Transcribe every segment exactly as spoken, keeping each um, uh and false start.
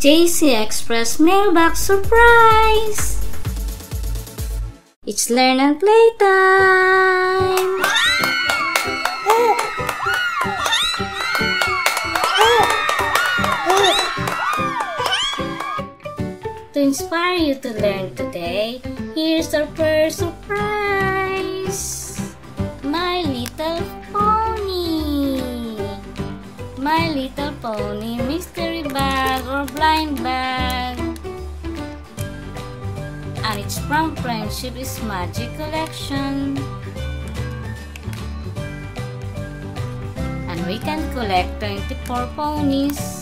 J C Express Mailbox Surprise! It's learn and play time! To inspire you to learn today, here's our first surprise! My Little Pony! My Little Pony mystery bag or blind bag. And it's from Friendship is Magic collection. And we can collect twenty-four ponies.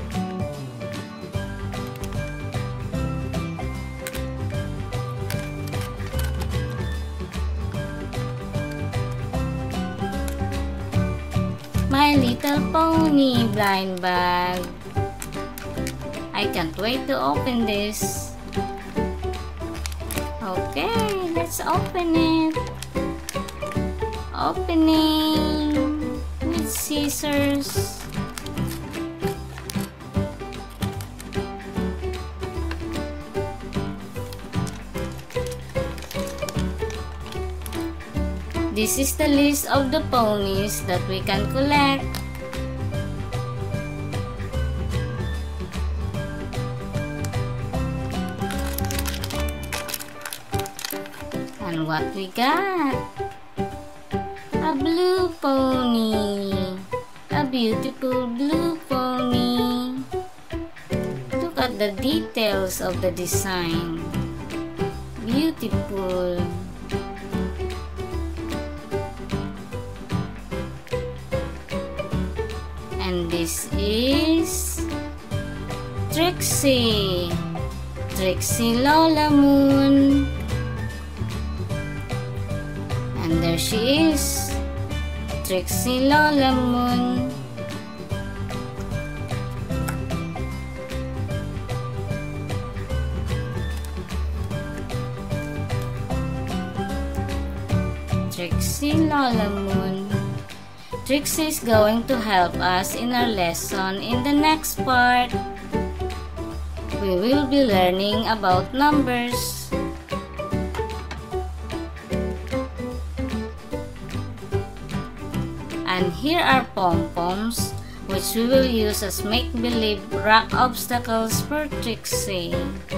My Little Pony blind bag. I can't wait to open this. Okay, let's open it. Opening with scissors. This is the list of the ponies that we can collect. And what we got? A blue pony. A beautiful blue pony. Look at the details of the design. Beautiful. And this is Trixie, Trixie Lola Moon. And there she is, Trixie Lola Moon. Trixie Lola Moon. Trixie is going to help us in our lesson in the next part. We will be learning about numbers. And here are pom-poms, which we will use as make-believe rock obstacles for Trixie.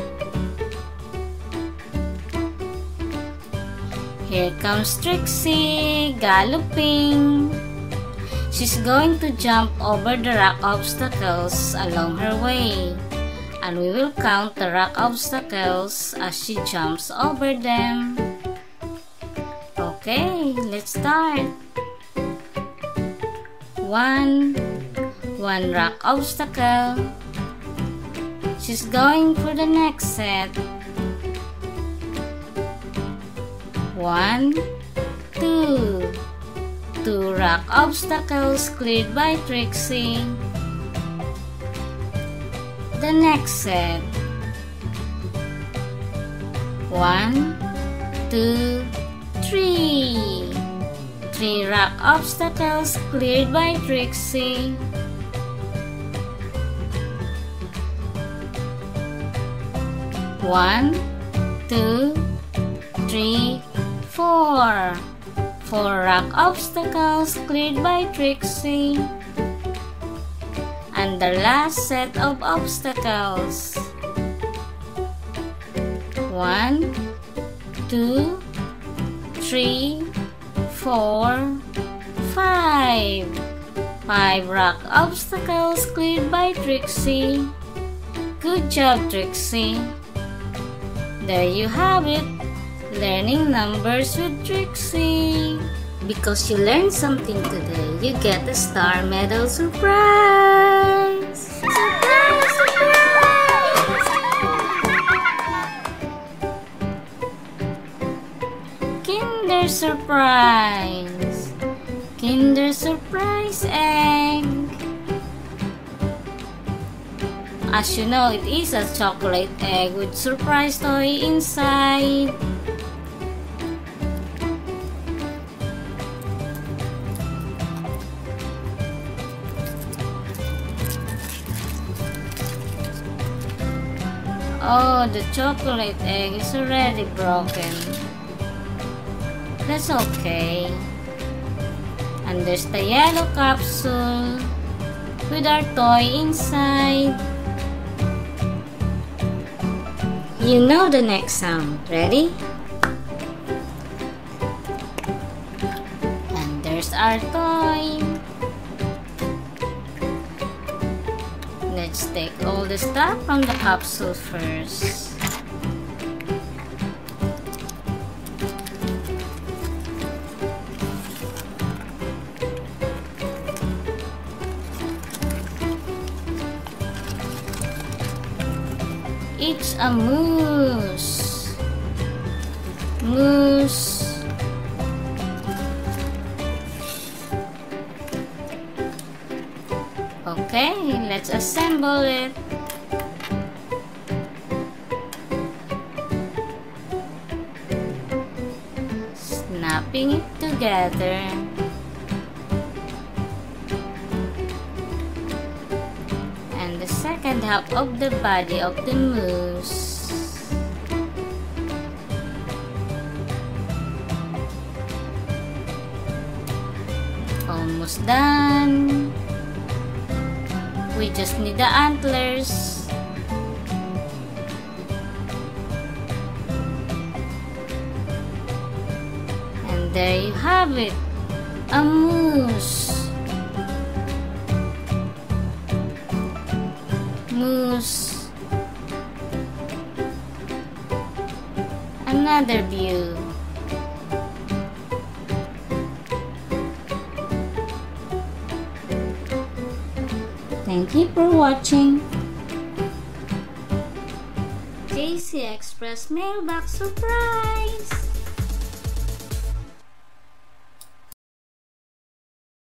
Here comes Trixie, galloping. She's going to jump over the rock obstacles along her way, and we will count the rock obstacles as she jumps over them. Okay, let's start. One, one rock obstacle. She's going for the next set. One, two. Two rock obstacles cleared by Trixie. The next set. One, two, three. Three rock obstacles cleared by Trixie. One, two, three, four. Four rock obstacles cleared by Trixie. And the last set of obstacles. One, two, three, four, five. Five rock obstacles cleared by Trixie. Good job, Trixie. There you have it. Learning numbers with Trixie. Because you learned something today, you get a star medal surprise! Surprise! Surprise! Kinder Surprise! Kinder Surprise egg! As you know, it is a chocolate egg with surprise toy inside. Oh, the chocolate egg is already broken. That's okay. And there's the yellow capsule with our toy inside. You know the next sound. Ready? And there's our toy. Let's take all the stuff from the capsule first. It's a moose. Moose. Okay, let's assemble it. Snapping it together. And the second half of the body of the moose. Almost done. We just need the antlers. And there you have it, a moose. Moose. Another view. Thank you for watching. J C Express Mailbox Surprise!